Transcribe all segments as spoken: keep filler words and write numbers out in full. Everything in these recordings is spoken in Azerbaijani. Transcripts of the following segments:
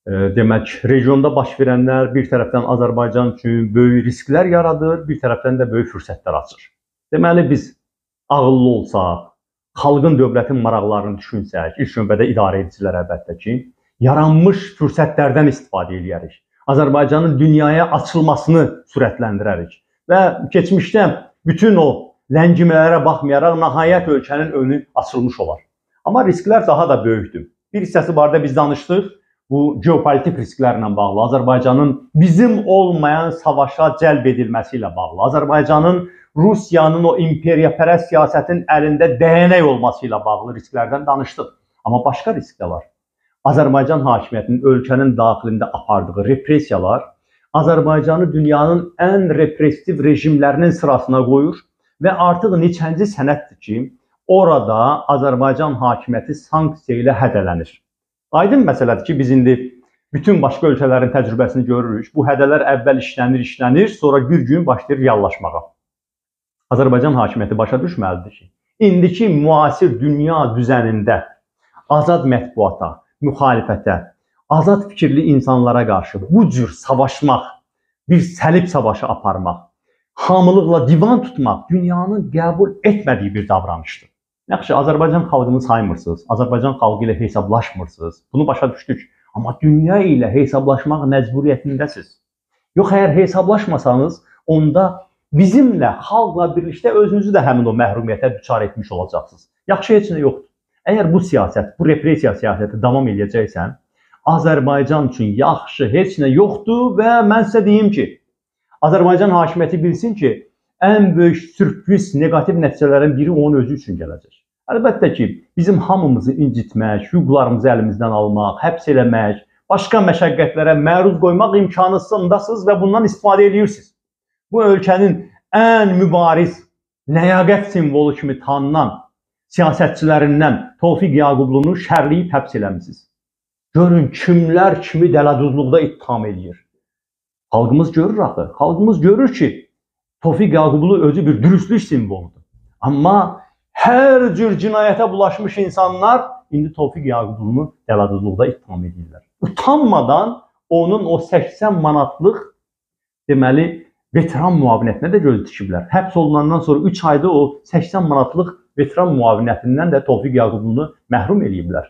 Demək, regionda baş verənlər bir tərəfdən Azərbaycan üçün böyük risklər yaradır, bir tərəfdən də böyük fürsətlər açır. Deməli, biz ağıllı olsaq, xalqın, dövlətin maraqlarını düşünsək, ilk növbədə idarə edicilər əlbəttə ki, yaranmış fürsətlərdən istifadə edərik. Azərbaycanın dünyaya açılmasını sürətləndirərik və keçmişdə bütün o ləngimələrə baxmayaraq nəhayət ölkənin önü açılmış olar. Amma risklər daha da böyükdür. Bir hissəsi barədə biz danışdıq. Bu geopolitik risklərlə bağlı, Azərbaycanın bizim olmayan savaşa cəlb edilməsi ilə bağlı, Azərbaycanın Rusiyanın o imperiyapərəst siyasətin əlində dəyənək olması ilə bağlı risklərdən danışdıq. Amma başqa risk də var. Azərbaycan hakimiyyətinin ölkənin daxilində apardığı repressiyalar Azərbaycanı dünyanın ən repressiv rejimlərinin sırasına qoyur və artıq neçənci sənəddir ki, orada Azərbaycan hakimiyyəti sanksiya ilə hədələnir. Aydın məsələdir ki, biz indi bütün başqa ölkələrin təcrübəsini görürük. Bu hədələr əvvəl işlənir, işlənir, sonra bir gün başlayır reallaşmağa. Azərbaycan hakimiyyəti başa düşməlidir ki, indiki müasir dünya düzənində azad mətbuata, müxalifətə, azad fikirli insanlara qarşı bu cür savaşmaq, bir səlib savaşı aparmaq, hamılıqla divan tutmaq dünyanın qəbul etmədiyi bir davranışdır. Yaxşı, Azərbaycan xalqını saymırsınız, Azərbaycan xalqı ilə hesablaşmırsınız. Bunu başa düşdük. Amma dünya ilə hesablaşmaq məcburiyyətindəsiniz. Yox, əgər hesablaşmasanız, onda bizimlə, xalqla birlikdə özünüzü də həmin o məhrumiyyətə düçar etmiş olacaqsınız. Yaxşı, heç nə yoxdur. Əgər bu siyasət, bu repressiya siyasəti davam edəcəksən, Azərbaycan üçün yaxşı, heç nə yoxdur və mən sizə deyim ki, Azərbaycan hakimiyyəti bilsin ki, ən böyük sürpriz, negativ nəticələrin biri onun özü üçün gələcək. Əlbəttə ki, bizim hamımızı incitmək, hüquqlarımızı əlimizdən almaq, həbs eləmək, başqa məşəqqətlərə məruz qoymaq imkanısındasınız və bundan istifadə edirsiniz. Bu ölkənin ən mübariz, ləyaqət simvolu kimi tanınan siyasətçilərindən Tofiq Yaqublunu şərləyib həbs eləmişsiniz. Görün, kimlər kimi dələduzluqda ittiham edir. Xalqımız görür axı, xalqımız görür ki, Tofiq Yaqublu özü bir dürüstlük simvoludur. Amma hər cür cinayətə bulaşmış insanlar indi Tofiq Yaqublunu dələduzluqda ittiham edirlər. Utanmadan onun o səksən manatlıq deməli veteran müavinətinə də göz dikiblər. Həbs olunandan sonra üç ayda o səksən manatlıq veteran müavinətindən də Tofiq Yaqublunu məhrum ediblər.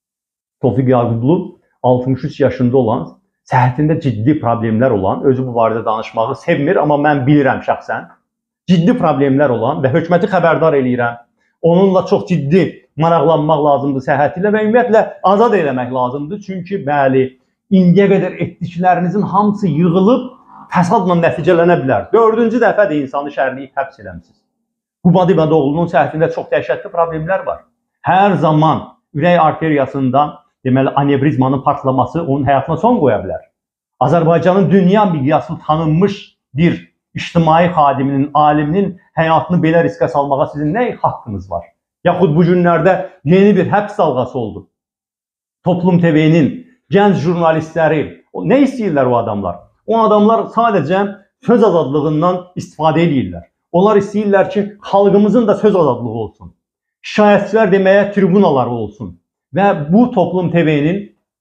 Tofiq Yaqublu altmış üç yaşında olan, səhhətində ciddi problemlər olan, özü bu barədə danışmağı sevmir, amma mən bilirəm şəxsən, ciddi problemlər olan və hökuməti xəbərdar eləyirəm. Onunla çox ciddi maraqlanmaq lazımdır səhhəti ilə və ümumiyyətlə azad eləmək lazımdır. Çünki bəli, indiyə qədər etdiklərinizin hamısı yığılıb fəsadla nəticələnə bilər. Dördüncü dəfədir insanı şərləyib həbs eləmişsiniz. Qubadi Bədoğlunun səhhətində çox dəhşətli problemlər var. Hər zaman ürək arteriyasında deməli, anevrizmanın partlaması onun həyatına son qoya bilər. Azərbaycanın dünya miqyaslı tanınmış bir ictimai xadiminin, aliminin həyatını belə riskə salmağa sizin nə haqqınız var? Yaxud bu günlərdə yeni bir həbs dalğası oldu. Toplum T V-nin gənc jurnalistləri, nə istəyirlər o adamlar? O adamlar sadəcə söz azadlığından istifadə edirlər. Onlar istəyirlər ki, xalqımızın da söz azadlığı olsun. Şikayətçilər deməyə tribunaları olsun. Və bu Toplum T V-nin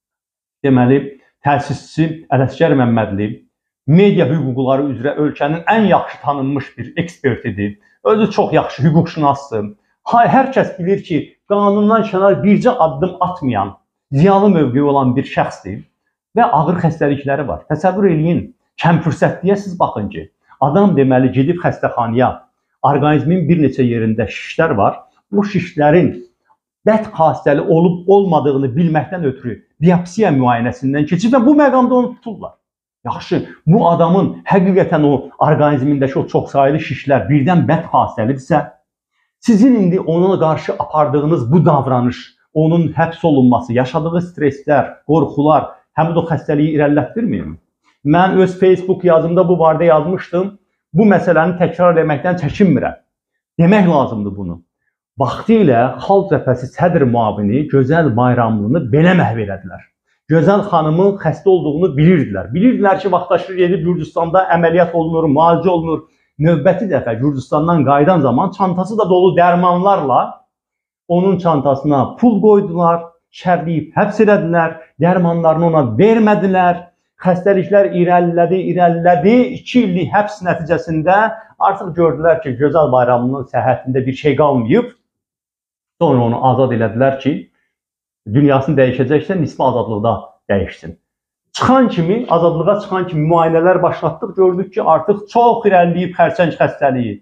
deməli təsisçisi Ələsgər Məmmədli media hüquqları üzrə ölkənin ən yaxşı tanınmış bir ekspertidir. Özü çox yaxşı hüquqşünasdır. Hər kəs bilir ki, qanundan kənar bircə addım atmayan, ziyalı mövqeyi olan bir şəxsdir və ağır xəstəlikləri var. Təsəvvür eləyin, kəmfürsətliyə siz baxın ki, adam deməli gedib xəstəxanaya, orqanizmin bir neçə yerində şişlər var. Bu şişlərin bət xassəli olub olmadığını bilməkdən ötürü biopsiya müayinəsindən keçir və bu məqamda onu tuturlar. Yaxşı, bu adamın həqiqətən o orqanizmindəki o çoxsaylı şişlər birdən bət xassəlidirsə, sizin indi ona qarşı apardığınız bu davranış, onun həbs olunması, yaşadığı streslər, qorxular, həmin o xəstəliyi irəlilətdirmir? Mən öz Facebook yazımda bu barədə yazmışdım. Bu məsələni təkrar etməkdən çəkinmirəm. Demək lazımdır bunu. Vaxtilə Xalq Cəbhəsi sədr müavini Gözəl Bayramlını belə məhv elədilər. Gözəl xanımın xəstə olduğunu bilirdilər. Bilirdilər ki, vaxtaşırı gedib Gürcüstanda əməliyyat olunur, müalicə olunur. Növbəti dəfə Gürcüstandan qayıdan zaman çantası da dolu dərmanlarla onun çantasına pul qoydular şərləyib həbs elədilər, dərmanlarını ona vermədilər, xəstəliklər irəlilədi, irəlilədi. iki illik həbs nəticəsində artıq gördülər ki, Gözəl Bayramlının səhhətində bir şey qalmayıb. Sonra onu azad elədilər ki, dünyasını dəyişəcəksə nisbi azadlıqda dəyişsin. Çıxan kimi, azadlığa çıxan kimi müayinələr başlatdıq, gördük ki, artıq çox irəliləyib xərçəng xəstəliyi.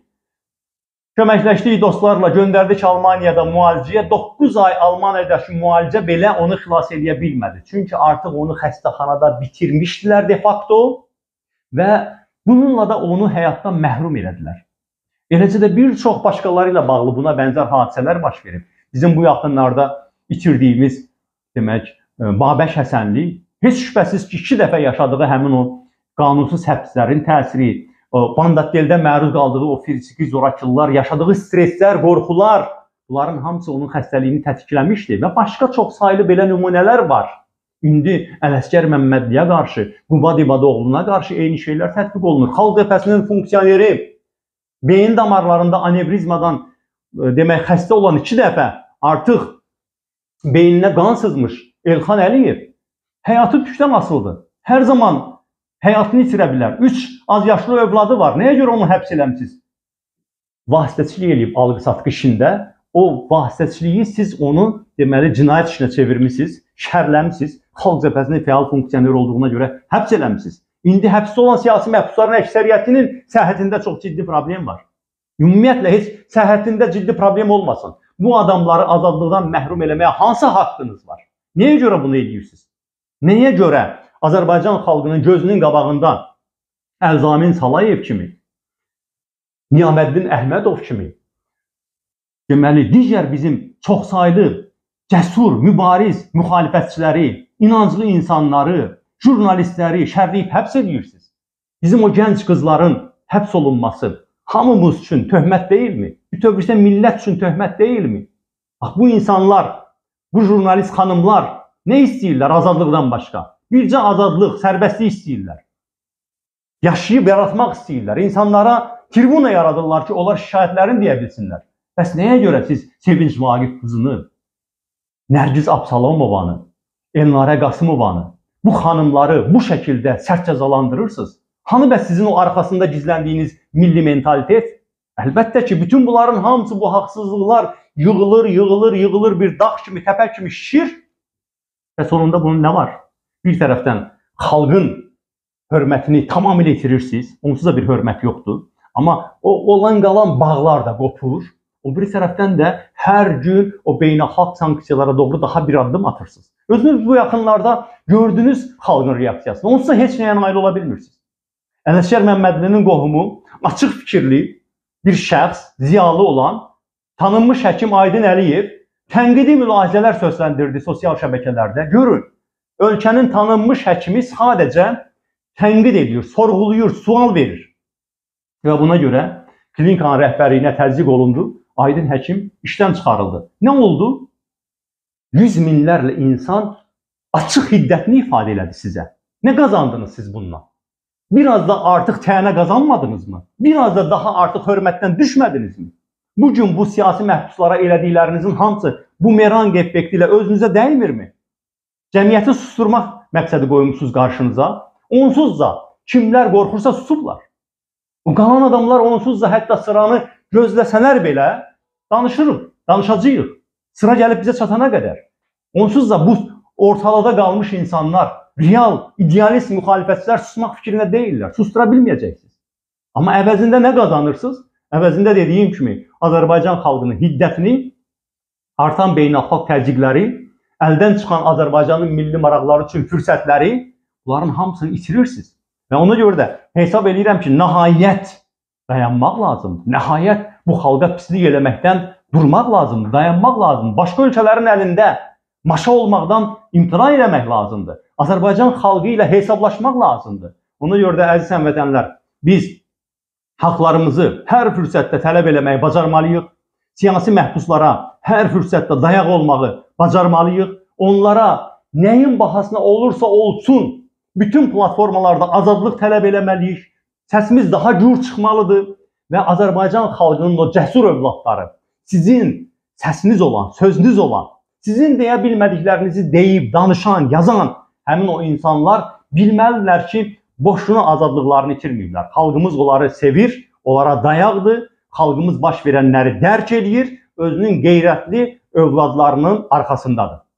Köməkləşdik dostlarla, göndərdik Almaniyada müalicəyə. doqquz ay Almaniyadakı müalicə belə onu xilas edə bilmədi. Çünki artıq onu xəstəxanada bitirmişdilər de facto və bununla da onu həyatdan məhrum elədilər. Eləcə də bir çox başqaları ilə bağlı buna bənzər hadisələr baş verib. Bizim bu yaxınlarda itirdiyimiz demək, Babək Həsənli heç şübhəsiz ki, iki dəfə yaşadığı həmin o qanunsuz həbslərin təsiri, Bandatdeldə məruz qaldığı o fiziki zorakılılar, yaşadığı streslər, qorxular, bunların hamısı onun xəstəliyini tətikləmişdi və başqa çox saylı belə nümunələr var. İndi Ələsgər Məmmədliyə qarşı, Qubad İbadoğluna qarşı eyni şeylər tətbiq olunur. Xalq Cəbhəsinin funksioneri beyin damarlarında anevrizmadan demək xəstə olan iki dəfə artıq beyninə qan sızmış Elxan Əliyev həyatı tükdən asıldı. Hər zaman həyatını itirə bilər. Üç az yaşlı övladı var. Nəyə görə onu həbs eləmişsiniz? Vasitəçilik eləyib alqı-satqı işində. O vasitəçiliyi siz onu deməli cinayət işinə çevirmişsiniz, şərləmişsiniz. Xalq Cəbhəsinin fəal funksioner olduğuna görə həbs eləmişsiniz. İndi həbsdə olan siyasi məhbusların əksəriyyətinin səhhətində çox ciddi problem var. Ümumiyyətlə heç səhhətində ciddi problem olmasın. Bu adamları azadlıqdan məhrum eləməyə hansı haqqınız var? Nəyə görə bunu edirsiniz? Nəyə görə Azərbaycan xalqının gözünün qabağında Əlzamin Salayev kimi, Niyaməddin Əhmədov kimi, deməli, digər bizim çoxsaylı, cəsur, mübariz müxalifətçiləri, inanclı insanları, jurnalistləri şərləyib həbs edirsiniz? Bizim o gənc qızların həbs olunması hamımız üçün töhmət deyilmi? Bütövlükdə millət üçün töhmət deyilmi? Bax, bu insanlar, bu jurnalist xanımlar nə istəyirlər azadlıqdan başqa? Bircə azadlıq, sərbəstlik istəyirlər. Yaşayıb yaratmaq istəyirlər. İnsanlara tribuna yaradırlar ki, onlar şikayətlərini deyə bilsinlər. Bəs nəyə görə siz Sevinç Vaqif qızını, Nərgiz Absalomovanı, Elnarə Qasımovanı, bu xanımları bu şəkildə sərt cəzalandırırsınız? Hanı bəs sizin o arxasında gizləndiyiniz milli mentalitet? Əlbəttə ki, bütün bunların hamısı, bu haqsızlıqlar yığılır, yığılır, yığılır, bir dağ kimi, təpə kimi şişir və sonunda bunun nə var? Bir tərəfdən xalqın hörmətini tamamilə itirirsiniz, onsuz da bir hörmət yoxdur. Amma o olan qalan bağlar da qopur. O bir tərəfdən də hər gün o beynəlxalq sanksiyalara doğru daha bir addım atırsınız. Özünüz bu yaxınlarda gördünüz xalqın reaksiyasını. Onsuz da heç nəyə nail ola bilmirsiniz. Ələsgər Məmmədlinin qohumu, açıq fikirli bir şəxs, ziyalı olan, tanınmış həkim Aydın Əliyev tənqidi mülahizələr səsləndirdi sosial şəbəkələrdə. Görün, ölkənin tanınmış həkimi sadəcə tənqid edir, sorğuluyur, sual verir. Və buna görə klinikanın rəhbərliyinə təzyiq olundu, Aydın həkim işdən çıxarıldı. Nə oldu? Yüz minlərlə insan açıq hiddətini ifadə elədi sizə. Nə qazandınız siz bununla? Biraz da artıq tənə qazanmadınızmı? Biraz da daha artıq hörmətdən düşmədinizmi? Bugün bu siyasi məhbuslara elədiklərinizin hamısı bumerang effekti ilə özünüzə dəymirmi? Cəmiyyəti susturmaq məqsədi qoymusunuz qarşınıza. Onsuz da kimlər qorxursa susublar. O qalan adamlar onsuz da hətta sıranı gözləsələr belə danışırıq, danışacağıq. Sıra gəlib bizə çatana qədər. Onsuz da bu ortalıqda qalmış insanlar, real, idealist müxalifətçilər susmaq fikrində deyirlər. Sustura bilməyəcəksiniz. Amma əvəzində nə qazanırsınız? Əvəzində dediyim kimi Azərbaycan xalqının hiddətini, artan beynəlxalq təzyiqləri, əldən çıxan Azərbaycanın milli maraqları üçün fürsətləri, bunların hamısını itirirsiniz. Və ona görə də hesab edirəm ki, nəhayət dayanmaq lazımdır. Nəhayət bu xalqa pislik eləməkdən durmaq lazımdır, dayanmaq lazımdır. Başqa ölkələrin əlində maşa olmaqdan imtina eləmək lazımdır. Azərbaycan xalqı ilə hesablaşmaq lazımdır. Ona görə də əziz həmvətənlər, biz haqlarımızı hər fürsətdə tələb eləməyi bacarmalıyıq. Siyasi məhbuslara hər fürsətdə dayaq olmağı bacarmalıyıq. Onlara nəyin bahasına olursa olsun, bütün platformalarda azadlıq tələb eləməliyik. Səsimiz daha gür çıxmalıdır və Azərbaycan xalqının o cəsur övladları, sizin səsiniz olan, sözünüz olan, Sizin deyə bilmədiklərinizi deyib, danışan, yazan həmin o insanlar bilməlidirlər ki, boşuna azadlıqlarını itirməyiblər. Xalqımız onları sevir, onlara dayaqdır. Xalqımız baş verənləri dərk edir, özünün qeyrətli övladlarının arxasındadır.